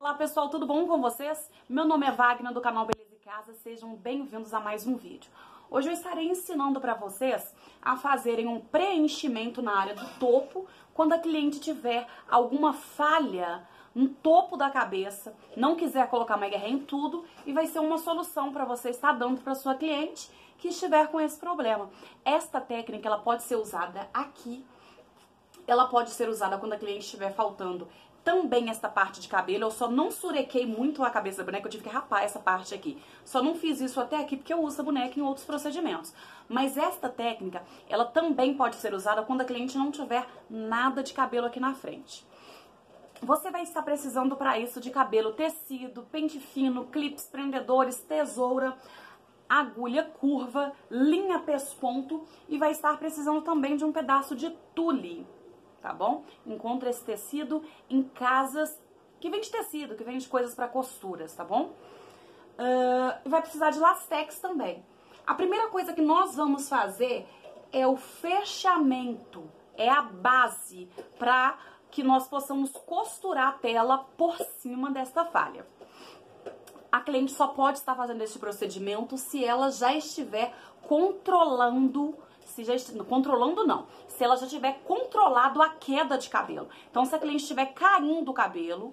Olá pessoal, tudo bom com vocês? Meu nome é Wagner do canal Beleza em Casa, sejam bem-vindos a mais um vídeo. Hoje eu estarei ensinando para vocês a fazerem um preenchimento na área do topo quando a cliente tiver alguma falha no topo da cabeça, não quiser colocar mega hair em tudo, e vai ser uma solução para você estar dando para sua cliente que estiver com esse problema. Esta técnica ela pode ser usada aqui, ela pode ser usada quando a cliente estiver faltando também esta parte de cabelo. Eu só não surequei muito a cabeça da boneca, eu tive que rapar essa parte aqui. Só não fiz isso até aqui porque eu uso a boneca em outros procedimentos. Mas esta técnica, ela também pode ser usada quando a cliente não tiver nada de cabelo aqui na frente. Você vai estar precisando para isso de cabelo, tecido, pente fino, clips, prendedores, tesoura, agulha curva, linha pesponto e vai estar precisando também de um pedaço de tule. Tá bom? Encontra esse tecido em casas que vende tecido, que vende coisas para costuras, tá bom? Vai precisar de lastex também. A primeira coisa que nós vamos fazer é o fechamento, é a base para que nós possamos costurar a tela por cima desta falha. A cliente só pode estar fazendo este procedimento se ela já estiver controlando, se ela já tiver controlado a queda de cabelo. Então, se a cliente estiver caindo o cabelo,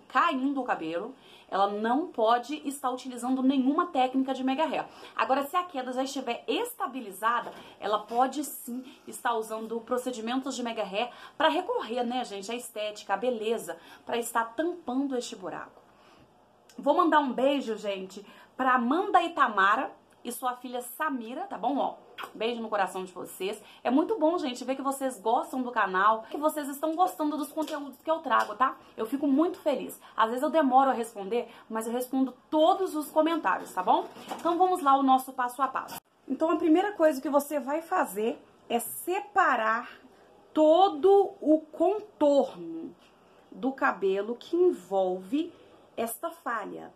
ela não pode estar utilizando nenhuma técnica de mega hair. Agora, se a queda já estiver estabilizada, ela pode sim estar usando procedimentos de mega hair para recorrer, né, gente, à estética, à beleza, para estar tampando este buraco. Vou mandar um beijo, gente, pra Amanda Itamara e sua filha Samira, tá bom? Ó, beijo no coração de vocês. É muito bom, gente, ver que vocês gostam do canal, que vocês estão gostando dos conteúdos que eu trago, tá? Eu fico muito feliz. Às vezes eu demoro a responder, mas eu respondo todos os comentários, tá bom? Então vamos lá o nosso passo a passo. Então a primeira coisa que você vai fazer é separar todo o contorno do cabelo que envolve esta falha.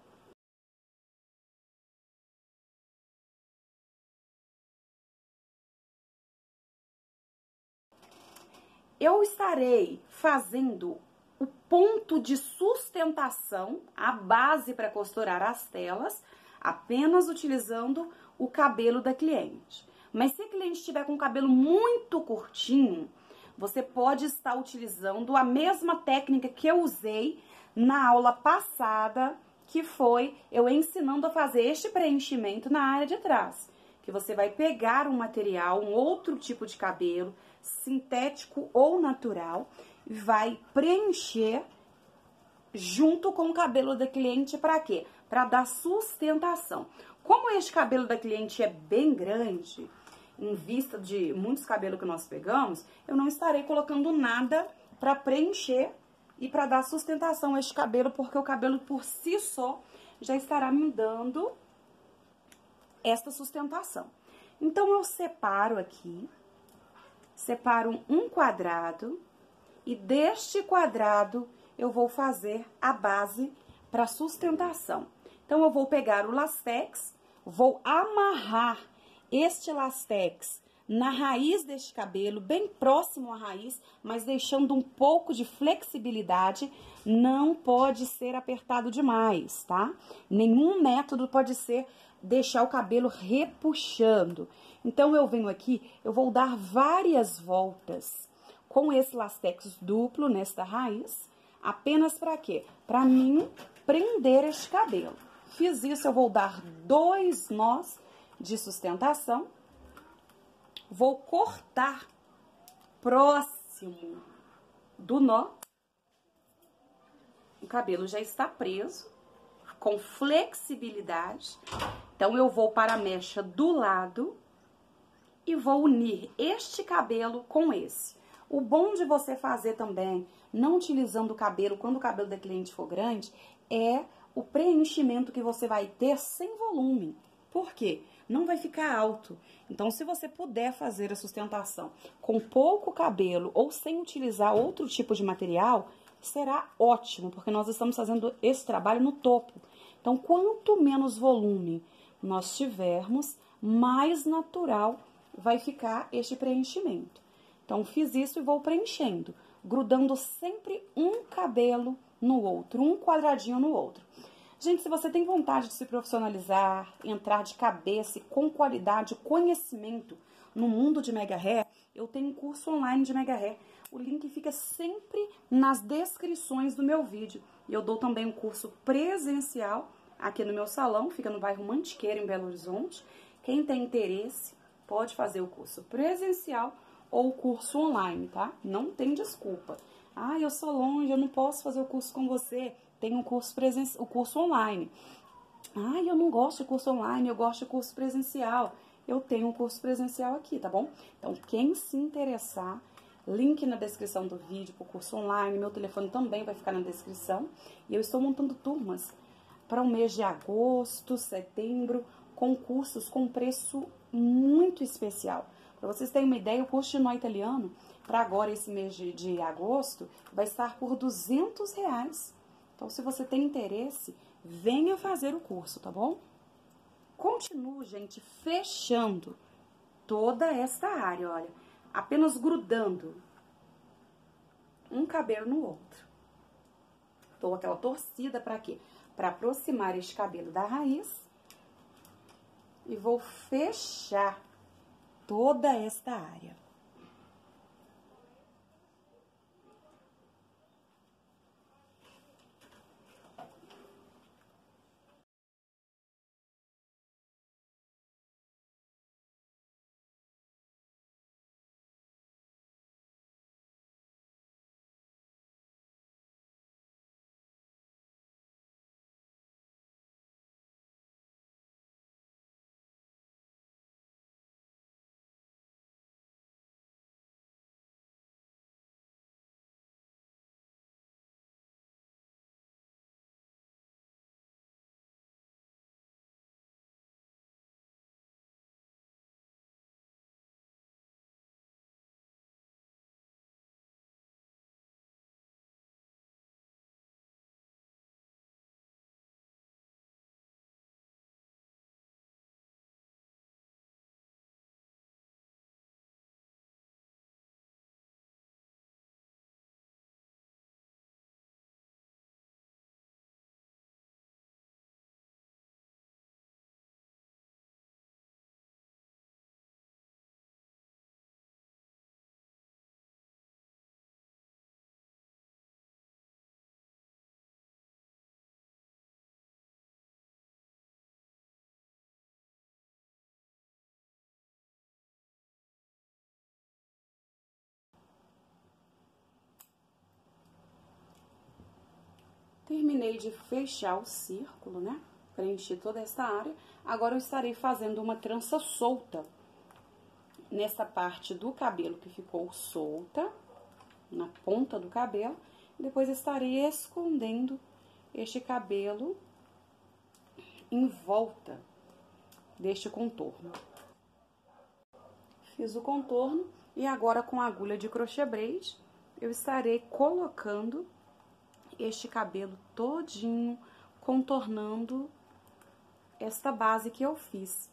Eu estarei fazendo o ponto de sustentação, a base para costurar as telas, apenas utilizando o cabelo da cliente. Mas se a cliente estiver com o cabelo muito curtinho, você pode estar utilizando a mesma técnica que eu usei na aula passada, que foi eu ensinando a fazer este preenchimento na área de trás. Que você vai pegar um material, um outro tipo de cabelo, sintético ou natural, e vai preencher junto com o cabelo da cliente para quê? Para dar sustentação. Como este cabelo da cliente é bem grande, em vista de muitos cabelos que nós pegamos, eu não estarei colocando nada para preencher e para dar sustentação a este cabelo, porque o cabelo por si só já estará me dando esta sustentação. Então, eu separo aqui, separo um quadrado e deste quadrado eu vou fazer a base para sustentação. Então, eu vou pegar o lastex, vou amarrar este lastex na raiz deste cabelo, bem próximo à raiz, mas deixando um pouco de flexibilidade, não pode ser apertado demais, tá? Nenhum método pode ser deixar o cabelo repuxando. Então, eu venho aqui, eu vou dar várias voltas com esse lastex duplo nesta raiz, apenas para quê? Para mim prender este cabelo. Fiz isso, eu vou dar 2 nós de sustentação. Vou cortar próximo do nó. O cabelo já está preso, com flexibilidade. Então, eu vou para a mecha do lado e vou unir este cabelo com esse. O bom de você fazer também, não utilizando o cabelo, quando o cabelo da cliente for grande, é o preenchimento que você vai ter sem volume. Por quê? Não vai ficar alto. Então, se você puder fazer a sustentação com pouco cabelo ou sem utilizar outro tipo de material, será ótimo, porque nós estamos fazendo esse trabalho no topo. Então, quanto menos volume nós tivermos, mais natural vai ficar este preenchimento. Então, fiz isso e vou preenchendo, grudando sempre um cabelo no outro, um quadradinho no outro. Gente, se você tem vontade de se profissionalizar, entrar de cabeça e com qualidade, conhecimento no mundo de mega hair, eu tenho um curso online de mega hair. O link fica sempre nas descrições do meu vídeo. E eu dou também um curso presencial aqui no meu salão, fica no bairro Mantiqueira, em Belo Horizonte. Quem tem interesse pode fazer o curso presencial ou o curso online, tá? Não tem desculpa. Ah, eu sou longe, eu não posso fazer o curso com você. Tem um curso o curso online. Ah, eu não gosto de curso online, eu gosto de curso presencial. Eu tenho um curso presencial aqui, tá bom? Então, quem se interessar, link na descrição do vídeo pro curso online, meu telefone também vai ficar na descrição. E eu estou montando turmas para o mês de agosto, setembro, com cursos com preço muito especial. Para vocês terem uma ideia, o curso de nó italiano, para agora esse mês de agosto, vai estar por R$ 200. Então, se você tem interesse, venha fazer o curso, tá bom? Continuo, gente, fechando toda esta área, olha, apenas grudando um cabelo no outro. Dou aquela torcida para quê? Para aproximar este cabelo da raiz e vou fechar toda esta área. Terminei de fechar o círculo, né? Preenchi toda essa área. Agora eu estarei fazendo uma trança solta nessa parte do cabelo que ficou solta, na ponta do cabelo. Depois estarei escondendo este cabelo em volta deste contorno. Fiz o contorno e agora com a agulha de crochê braid eu estarei colocando este cabelo todinho, contornando esta base que eu fiz.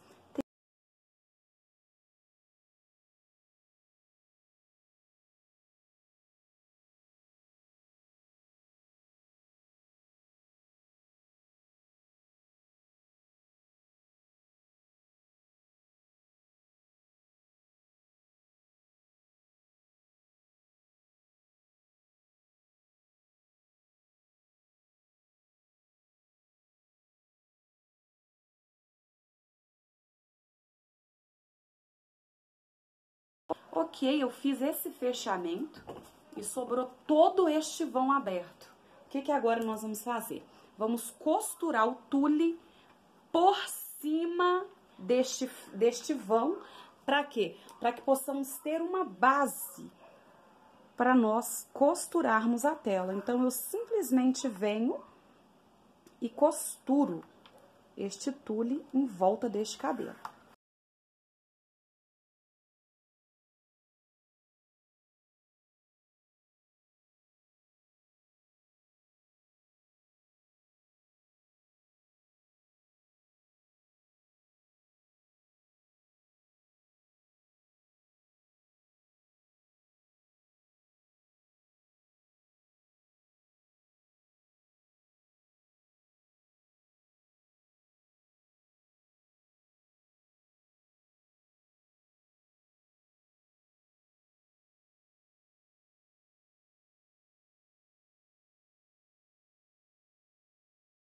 Ok, eu fiz esse fechamento e sobrou todo este vão aberto. O que agora nós vamos fazer? Vamos costurar o tule por cima deste vão. Para quê? Para que possamos ter uma base para nós costurarmos a tela. Então, eu simplesmente venho e costuro este tule em volta deste cabelo.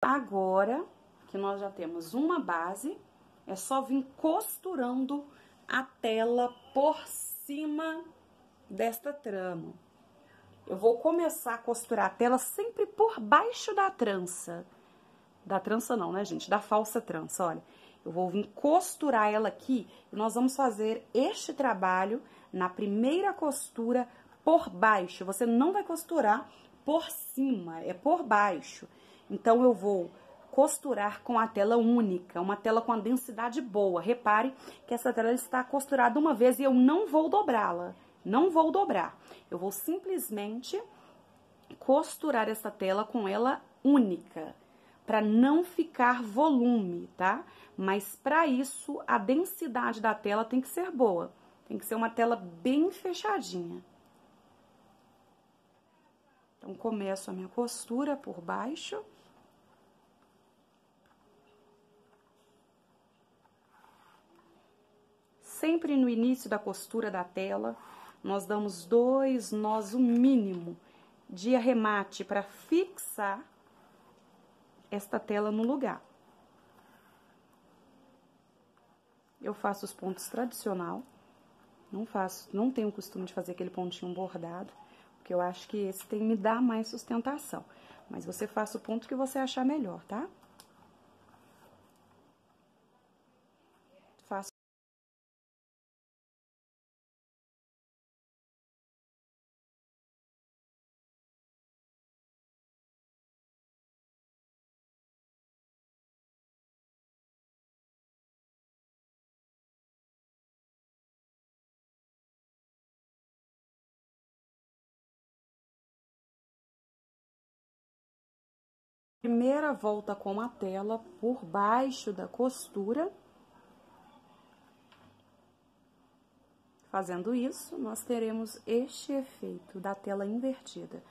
Agora que nós já temos uma base, é só vir costurando a tela por cima desta trama. Eu vou começar a costurar a tela sempre por baixo da trança. Da trança não, né, gente? Da falsa trança, olha. Eu vou vir costurar ela aqui e nós vamos fazer este trabalho na primeira costura por baixo. Você não vai costurar por cima, é por baixo. Então, eu vou costurar com a tela única, uma tela com a densidade boa. Repare que essa tela está costurada uma vez e eu não vou dobrá-la. Não vou dobrar. Eu vou simplesmente costurar essa tela com ela única, para não ficar volume, tá? Mas para isso, a densidade da tela tem que ser boa. Tem que ser uma tela bem fechadinha. Então, começo a minha costura por baixo. Sempre no início da costura da tela, nós damos 2 nós, o mínimo, de arremate para fixar esta tela no lugar. Eu faço os pontos tradicional, não tenho o costume de fazer aquele pontinho bordado, porque eu acho que esse me dá mais sustentação. Mas você faça o ponto que você achar melhor, tá? Faço. Primeira volta com a tela por baixo da costura. Fazendo isso, nós teremos este efeito da tela invertida.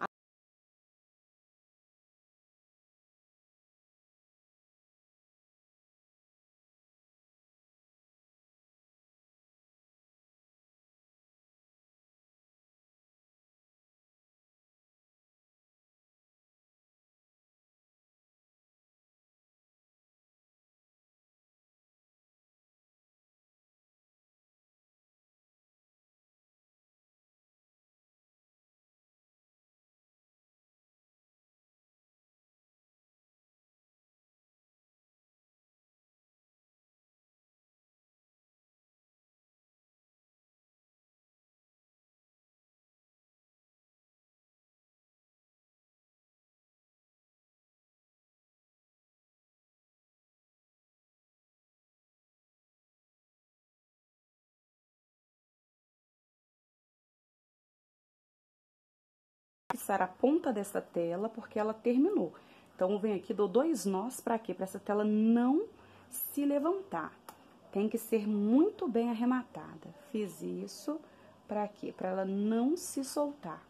Fixar a ponta dessa tela, porque ela terminou. Então, eu venho aqui, dou 2 nós pra quê? Pra essa tela não se levantar. Tem que ser muito bem arrematada. Fiz isso pra quê? Pra ela não se soltar.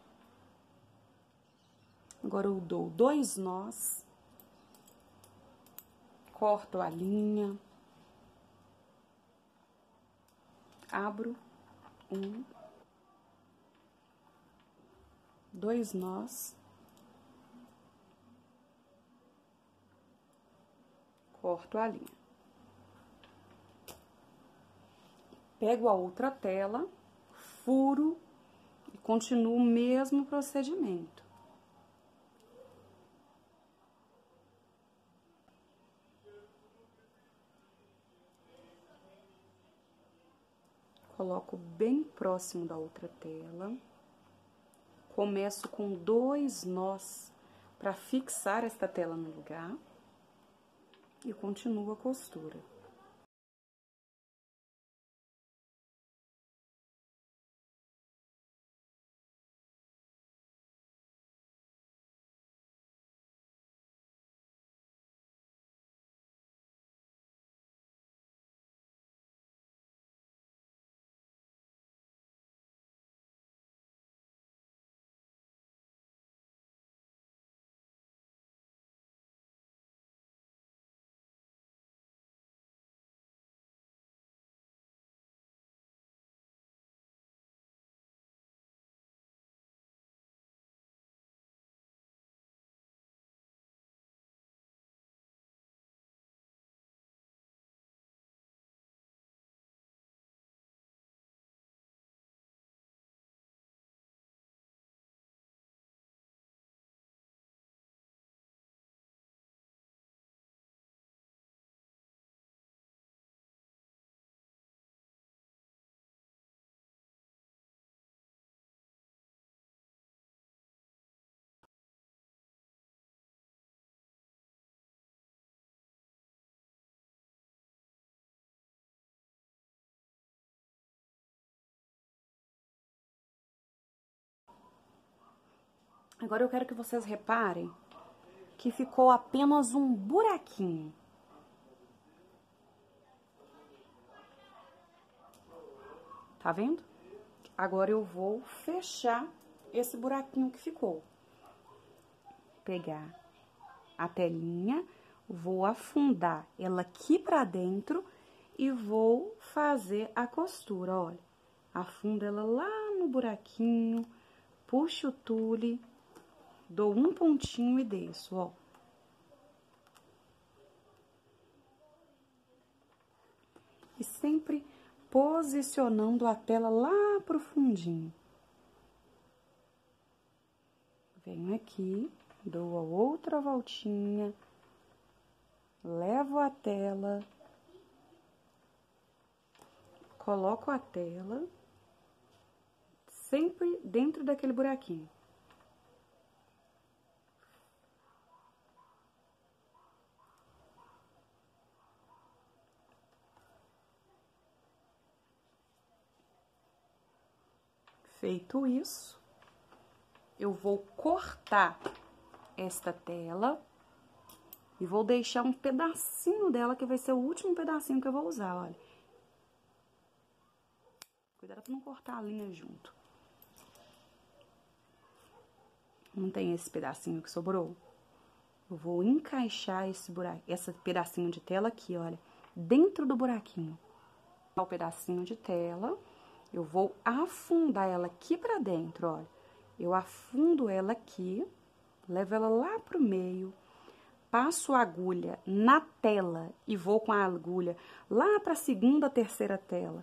Agora, eu dou 2 nós. Corto a linha. Abro 2 nós. Corto a linha. Pego a outra tela, furo e continuo o mesmo procedimento. Coloco bem próximo da outra tela. Começo com 2 nós para fixar esta tela no lugar. E continuo a costura. Agora eu quero que vocês reparem que ficou apenas um buraquinho. Tá vendo? Agora eu vou fechar esse buraquinho que ficou. Pegar a telinha, vou afundar ela aqui pra dentro e vou fazer a costura, olha. Afundo ela lá no buraquinho, puxo o tule, dou um pontinho e desço, ó. E sempre posicionando a tela lá pro fundinho. Venho aqui, dou a outra voltinha, levo a tela, coloco a tela, sempre dentro daquele buraquinho. Feito isso, eu vou cortar esta tela e vou deixar um pedacinho dela, que vai ser o último pedacinho que eu vou usar, olha. Cuidado pra não cortar a linha junto. Não tem esse pedacinho que sobrou? Eu vou encaixar esse pedacinho de tela aqui, olha, dentro do buraquinho. O pedacinho de tela, eu vou afundar ela aqui pra dentro, olha. Eu afundo ela aqui, levo ela lá pro meio, passo a agulha na tela e vou com a agulha lá pra segunda, terceira tela.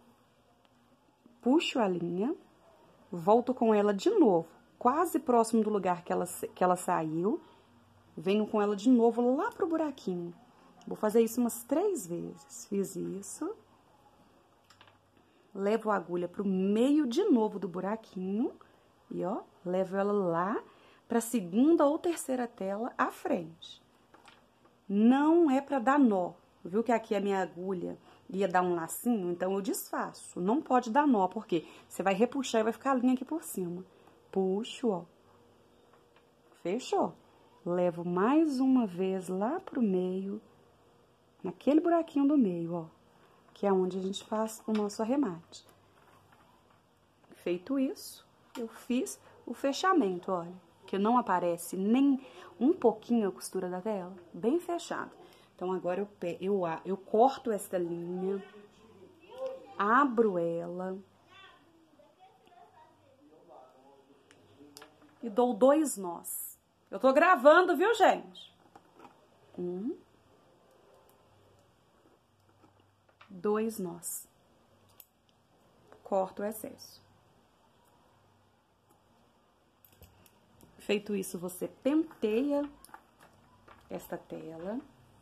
Puxo a linha, volto com ela de novo, quase próximo do lugar que ela saiu. Venho com ela de novo lá pro buraquinho. Vou fazer isso umas 3 vezes. Fiz isso. Levo a agulha pro meio de novo do buraquinho. E, ó, levo ela lá pra segunda ou terceira tela à frente. Não é pra dar nó. Viu que aqui a minha agulha ia dar um lacinho? Então, eu desfaço. Não pode dar nó, porque você vai repuxar e vai ficar a linha aqui por cima. Puxo, ó. Fechou. Levo mais uma vez lá pro meio, naquele buraquinho do meio, ó, que é onde a gente faz o nosso arremate. Feito isso, eu fiz o fechamento, olha, que não aparece nem um pouquinho a costura da tela, bem fechado. Então, agora eu corto esta linha, abro ela e dou 2 nós. Eu tô gravando, viu, gente? 1, 2 nós. Corto o excesso. Feito isso, você penteia esta tela.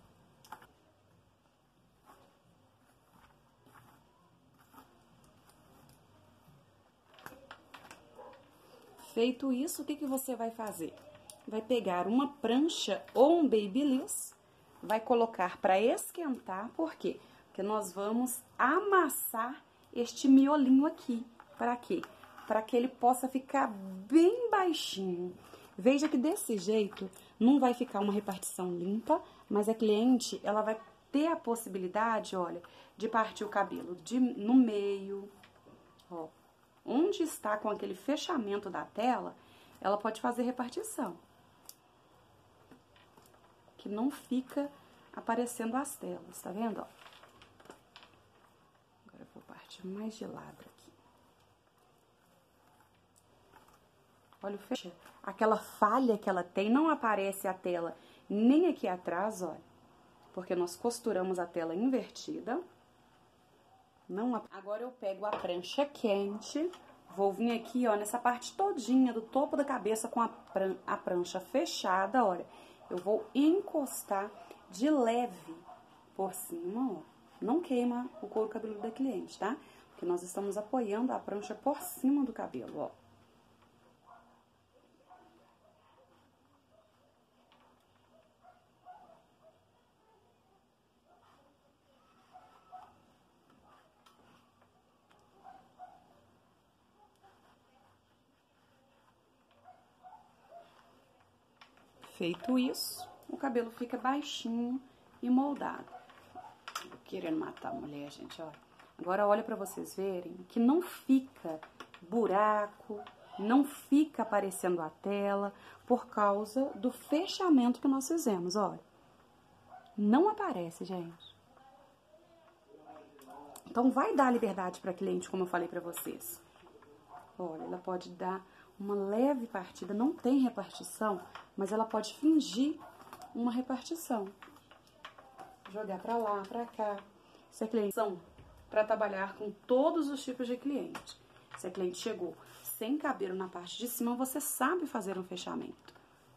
Feito isso, o que que você vai fazer? Vai pegar uma prancha ou um babyliss, vai colocar para esquentar, por quê? Porque nós vamos amassar este miolinho aqui. Para quê? Para que ele possa ficar bem baixinho. Veja que desse jeito não vai ficar uma repartição limpa, mas a cliente, ela vai ter a possibilidade, olha, de partir o cabelo no meio, ó. Onde está com aquele fechamento da tela, ela pode fazer repartição. Que não fica aparecendo as telas, tá vendo, ó? Agora eu vou partir mais de lado aqui. Olha o fechamento. Aquela falha que ela tem, não aparece a tela nem aqui atrás, olha. Porque nós costuramos a tela invertida. Agora eu pego a prancha quente, vou vir aqui, ó, nessa parte todinha do topo da cabeça com a prancha fechada, olha. Eu vou encostar de leve por cima, ó. Não queima o couro cabeludo da cliente, tá? Porque nós estamos apoiando a prancha por cima do cabelo, ó. Feito isso, o cabelo fica baixinho e moldado. Tô querendo matar a mulher, gente, ó. Agora olha pra vocês verem que não fica buraco, não fica aparecendo a tela por causa do fechamento que nós fizemos, olha. Não aparece, gente. Então vai dar liberdade pra cliente, como eu falei pra vocês. Olha, ela pode dar uma leve partida, não tem repartição, mas ela pode fingir uma repartição. Jogar pra lá, pra cá. Se a cliente são para trabalhar com todos os tipos de cliente. Se a cliente chegou sem cabelo na parte de cima, você sabe fazer um fechamento.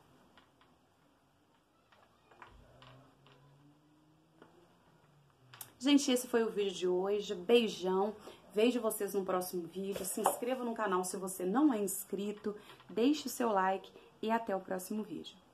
Gente, esse foi o vídeo de hoje. Beijão. Vejo vocês no próximo vídeo. Se inscreva no canal se você não é inscrito. Deixe o seu like e até o próximo vídeo.